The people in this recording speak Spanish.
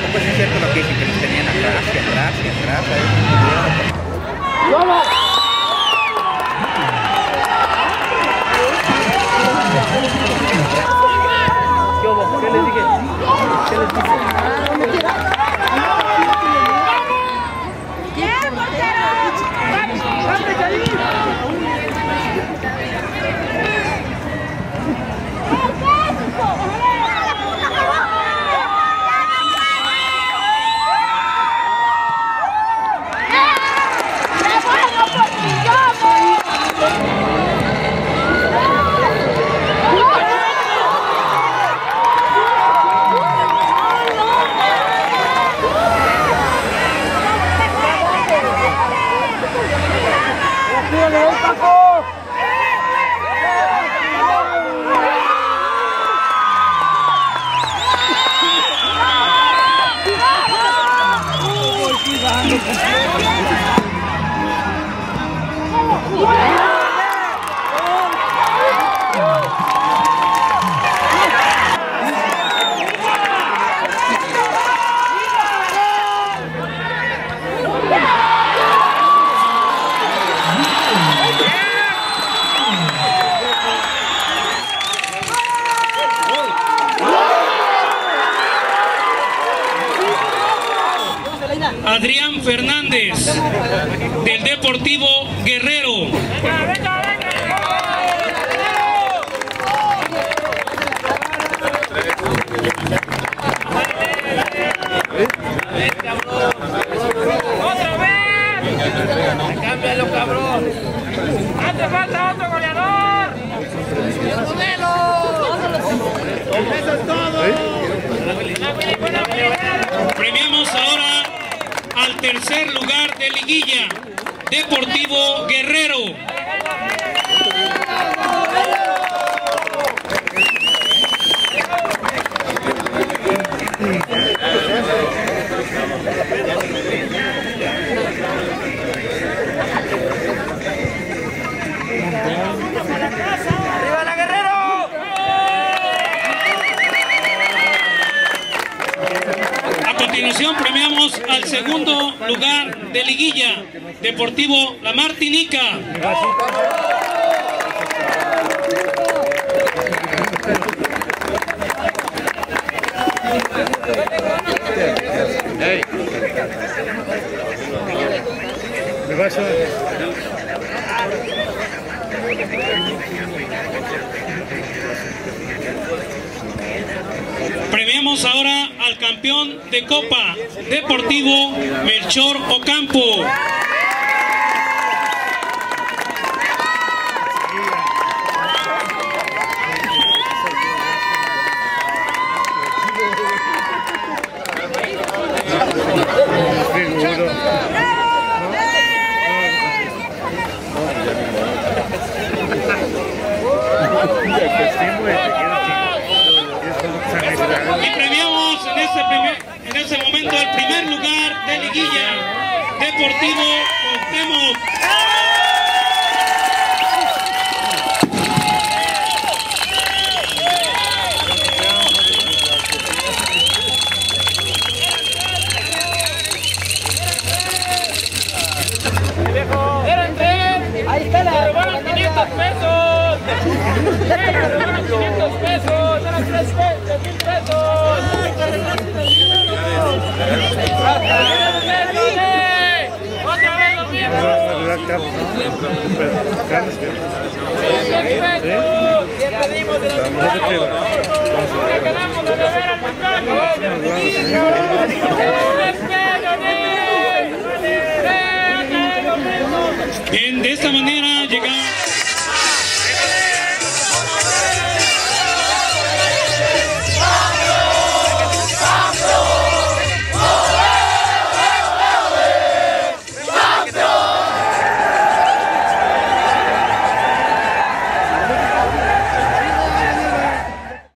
pues es cierto lo que dicen, que los tenían atrás y atrás y atrás. ¿Qué les dije? ¿Qué les dije? Adrián Fernández, del Deportivo Guerrero. ¡Otra vez! ¡Cámbialo, cabrón! ¡Hace falta otro goleador! ¡Eso es todo! Premiamos ahora al tercer lugar de liguilla, Deportivo Guerrero. ¡Arriba la Guerrero! A continuación premiamos al segundo lugar de liguilla, Deportivo La Martinica. Premiamos ahora al campeón de Copa, Deportivo Melchor Ocampo. Y premiamos en ese momento el primer lugar de liguilla, Deportivo Cuauhtémoc. ¡Ahí está la! ¡Me robaron 500 pesos! ¡Me robaron 500 pesos! ¡Eran 3.000 pesos! ¡Otra vez lo mismo! ¿Qué pedimos de los muchachos? ¿Qué ganamos de beber al muchacho? Bien, de esta manera